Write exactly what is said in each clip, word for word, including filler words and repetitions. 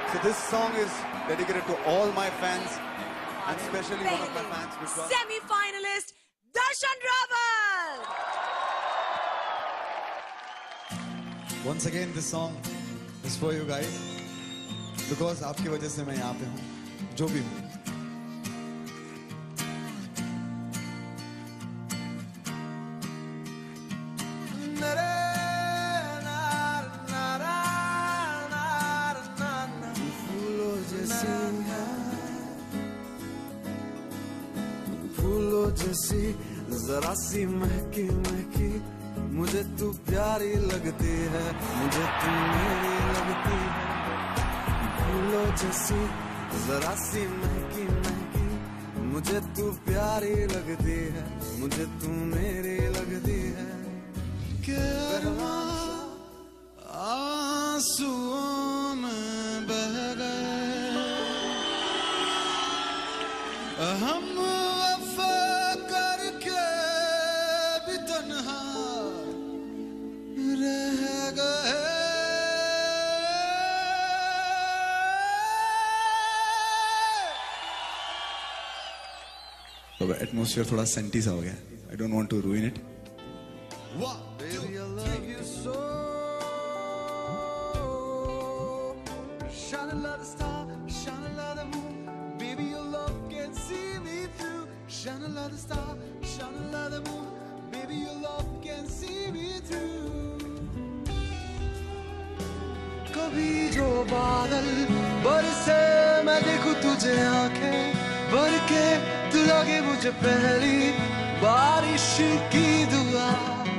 So this song is dedicated to all my fans, and especially one of my fans, which was semi-finalist Darshan Raval. Once again, this song is for you guys, because आपकी वजह से मैं यहाँ पे हूँ, जो भी हूँ. फूलों जैसी जरा सी महकी महकी मुझे तू प्यारी लगती है, मुझे तू मेरी लगती है. फूलों जैसी जरा सी महकी महकी मुझे तू प्यारी लगती है, मुझे तू मेरी लगती है. आंसुओं में बह गए हम तो एटमॉस्फेयर थोड़ा सेंटी सा हो गया. I don't want to ruin it. Baby, I love you so. Shine like the star, shine like the moon. Baby, your love can see me through. Shine like the star, shine like the moon. Baby, your love can see me through. कभी जो बादल बरसे मैं देखूं तुझे आंखें भर के, तू लगे मुझे पहली बारिश की दुआ.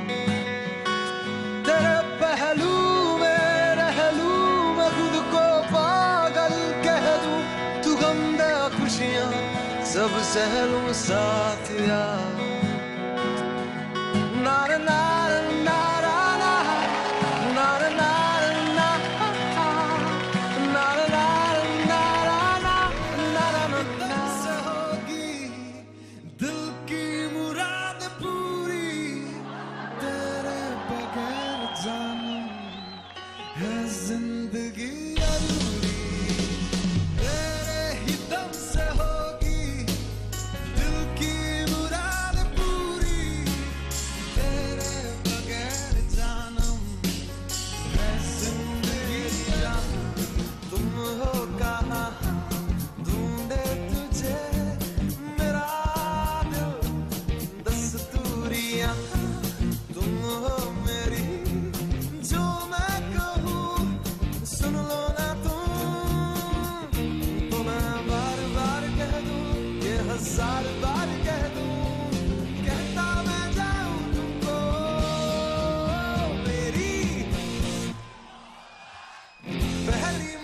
तेरे पहलू में रह लूं मैं खुद को पागल कह दूं. तू गम दे खुशियां सब सह लूं साथिया. नार नार नारा नार नार जिंदगी अधूरी तेरे ही दम से होगी. दिल की मुराद पूरी तेरे बगैर जानम है जिंदगी जानम. तुम हो कहाँ ढूंढे तुझे मेरा दिल दस्तूरियां. तुम हो मेरी जो मैं सुन लो ना तुम, तो मैं बार बार कह दूं, ये हजार बार कह दूं, कहता मैं जाऊं तुमको मेरी पहली